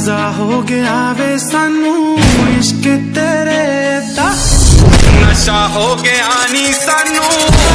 मजा हो गया वे सानू इश्क तेरे दा, नशा हो गया नी सानू।